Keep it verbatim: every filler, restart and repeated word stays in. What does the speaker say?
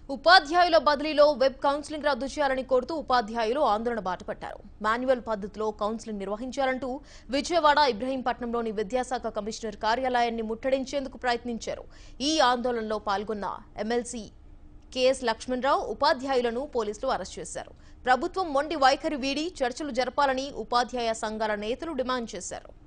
ఉపాధ్యాయుల బదిలీలో web counselling రద్దు చేయాలని కోరుతూ ఉపాధ్యాయులు ఆందోళన బాటపట్టారు. మాన్యువల్ పద్ధతిలో కౌన్సిలింగ్ నిర్వహించాలంటూ విజయవాడ ఇబ్రహీంపట్నంలోని విద్యాశాఖ కమిషనర్ కార్యాలయాన్ని ముట్టడించేందుకు ప్రయత్నించారు. ఈ ఆందోళనలో పాల్గొన్న ఎమ్మెల్సీ కెఎస్ లక్ష్మణరావు ఉపాధ్యాయులను పోలీసులు అరెస్ట్ చేశారు. ప్రభుత్వం మొండి వైఖరి వీడి చర్చలు జరపాలని ఉపాధ్యాయ సంఘాల నేతలు డిమాండ్ చేశారు.